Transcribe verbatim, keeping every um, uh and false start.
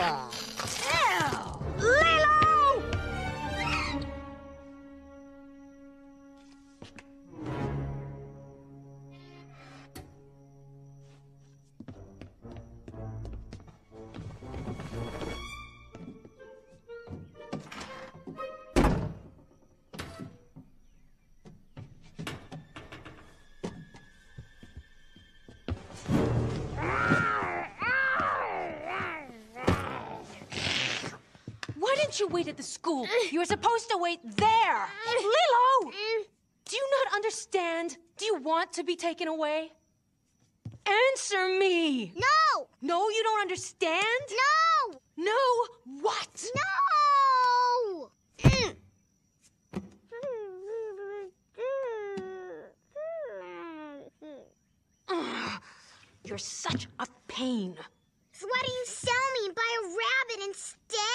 Lilo! Why didn't you wait at the school? You were supposed to wait there. Lilo! Do you not understand? Do you want to be taken away? Answer me! No! No, you don't understand? No! No, what? No! Ugh, you're such a pain. So why do you sell me and buy a rabbit instead?